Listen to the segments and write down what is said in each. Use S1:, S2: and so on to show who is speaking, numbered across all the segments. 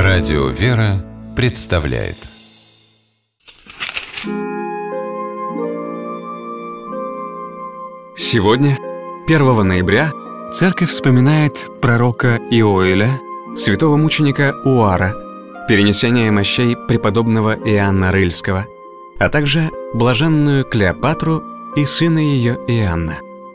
S1: Радио «Вера» представляет.
S2: Сегодня, 1 ноября, Церковь вспоминает пророка Иоэля, святого мученика Уара, перенесение мощей преподобного Иоанна Рыльского, а также блаженную Клеопатру и сына ее Иоанна.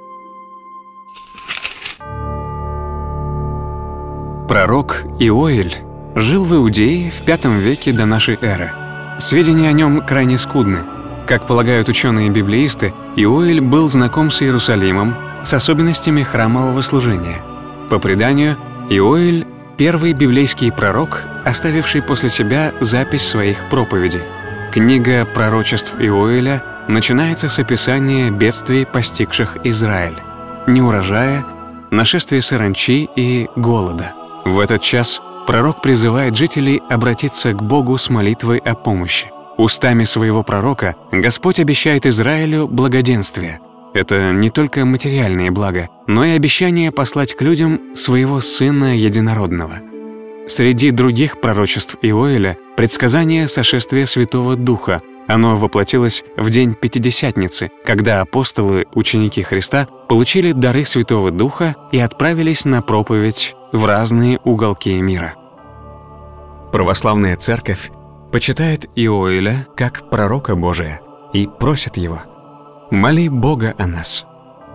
S2: Пророк Иоэль жил в Иудее в V веке до нашей эры. Сведения о нем крайне скудны. Как полагают ученые-библеисты, Иоэль был знаком с Иерусалимом, с особенностями храмового служения. По преданию, Иоэль – первый библейский пророк, оставивший после себя запись своих проповедей. Книга пророчеств Иоэля начинается с описания бедствий, постигших Израиль, неурожая, нашествия саранчи и голода. В этот час пророк призывает жителей обратиться к Богу с молитвой о помощи. Устами своего пророка Господь обещает Израилю благоденствие. Это не только материальные блага, но и обещание послать к людям своего Сына Единородного. Среди других пророчеств Иоэля – предсказание сошествия Святого Духа. Оно воплотилось в день Пятидесятницы, когда апостолы, ученики Христа, получили дары Святого Духа и отправились на проповедь в разные уголки мира. Православная Церковь почитает Иоэля как пророка Божия и просит его: «Моли Бога о нас».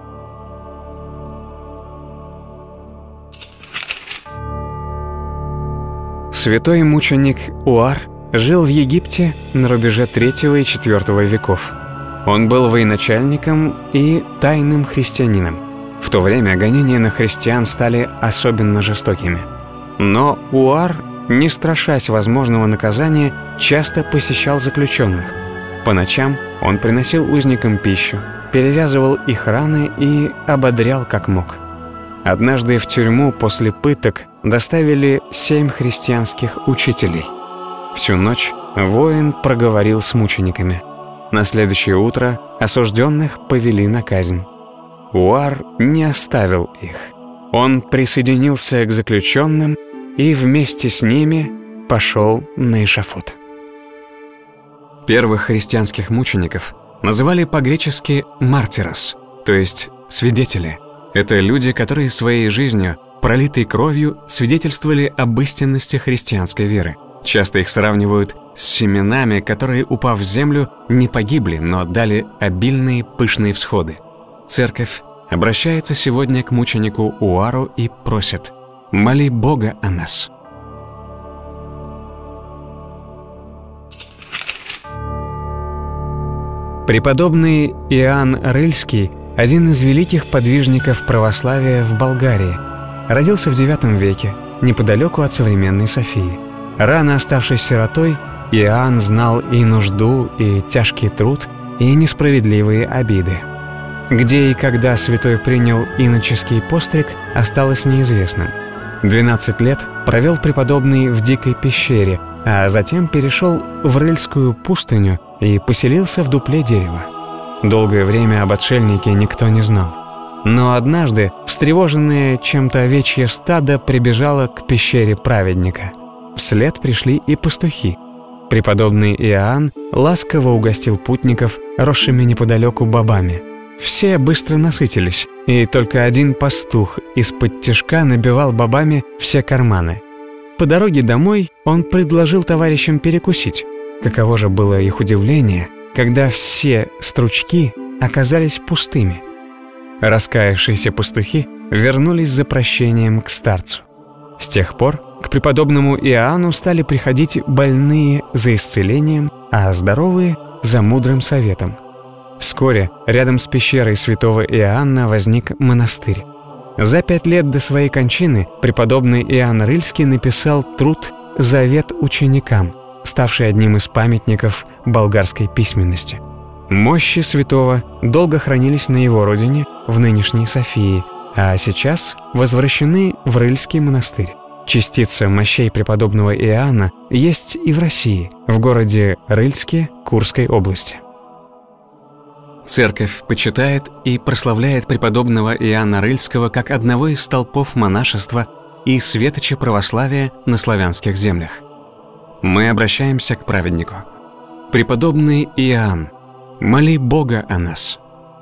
S2: Святой мученик Уар жил в Египте на рубеже III и IV веков. Он был военачальником и тайным христианином. В то время гонения на христиан стали особенно жестокими. Но Уар, не страшась возможного наказания, часто посещал заключенных. По ночам он приносил узникам пищу, перевязывал их раны и ободрял как мог. Однажды в тюрьму после пыток доставили 7 христианских учителей. Всю ночь воин проговорил с мучениками. На следующее утро осужденных повели на казнь. Уар не оставил их. Он присоединился к заключенным и вместе с ними пошел на эшафот. Первых христианских мучеников называли по-гречески «мартирос», то есть «свидетели». Это люди, которые своей жизнью, пролитой кровью, свидетельствовали об истинности христианской веры. Часто их сравнивают с семенами, которые, упав в землю, не погибли, но дали обильные пышные всходы. Церковь обращается сегодня к мученику Уару и просит: «Моли Бога о нас». Преподобный Иоанн Рыльский – один из великих подвижников православия в Болгарии. Родился в IX веке, неподалеку от современной Софии. Рано оставшись сиротой, Иоанн знал и нужду, и тяжкий труд, и несправедливые обиды. Где и когда святой принял иноческий постриг, осталось неизвестным. 12 лет провел преподобный в дикой пещере, а затем перешел в Рыльскую пустыню и поселился в дупле дерева. Долгое время об отшельнике никто не знал. Но однажды встревоженное чем-то овечье стадо прибежало к пещере праведника. Вслед пришли и пастухи. Преподобный Иоанн ласково угостил путников росшими неподалеку бобами. Все быстро насытились, и только один пастух из-под тишка набивал бобами все карманы. По дороге домой он предложил товарищам перекусить. Каково же было их удивление, когда все стручки оказались пустыми. Раскаявшиеся пастухи вернулись за прощением к старцу. С тех пор к преподобному Иоанну стали приходить больные за исцелением, а здоровые – за мудрым советом. Вскоре рядом с пещерой святого Иоанна возник монастырь. За 5 лет до своей кончины преподобный Иоанн Рыльский написал труд «Завет ученикам», ставший одним из памятников болгарской письменности. Мощи святого долго хранились на его родине, в нынешней Софии, а сейчас возвращены в Рыльский монастырь. Частица мощей преподобного Иоанна есть и в России, в городе Рыльске Курской области. Церковь почитает и прославляет преподобного Иоанна Рыльского как одного из столпов монашества и светоча православия на славянских землях. мы обращаемся к праведнику. Преподобный Иоанн, моли Бога о нас.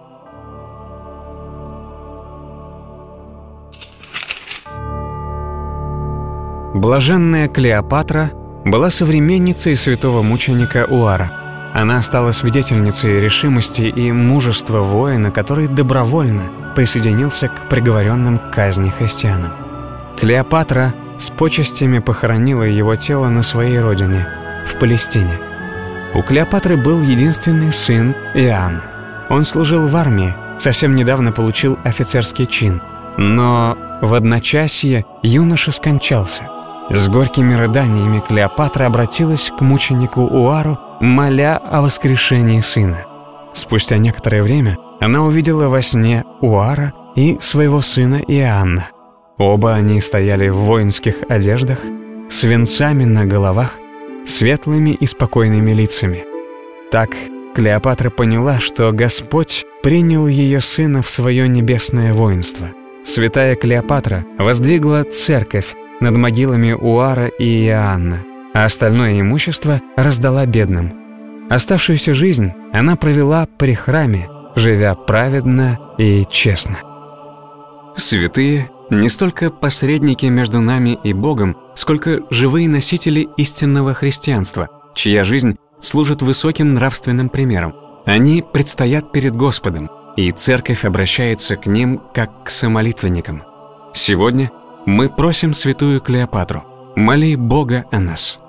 S2: Блаженная Клеопатра была современницей святого мученика Уара. Она стала свидетельницей решимости и мужества воина, который добровольно присоединился к приговоренным к казни христианам. Клеопатра с почестями похоронила его тело на своей родине, в Палестине. У Клеопатры был единственный сын Иоанн. Он служил в армии, совсем недавно получил офицерский чин. Но в одночасье юноша скончался. С горькими рыданиями Клеопатра обратилась к мученику Уару, моля о воскрешении сына. Спустя некоторое время она увидела во сне Уара и своего сына Иоанна. Оба они стояли в воинских одеждах, с венцами на головах, светлыми и спокойными лицами. Так Клеопатра поняла, что Господь принял ее сына в свое небесное воинство. Святая Клеопатра воздвигла церковь над могилами Уара и Иоанна, а остальное имущество раздала бедным. Оставшуюся жизнь она провела при храме, живя праведно и честно. Святые не столько посредники между нами и Богом, сколько живые носители истинного христианства, чья жизнь служит высоким нравственным примером. Они предстоят перед Господом, и Церковь обращается к ним как к самолитвенникам. Сегодня мы просим святую Клеопатру, моли Бога о нас.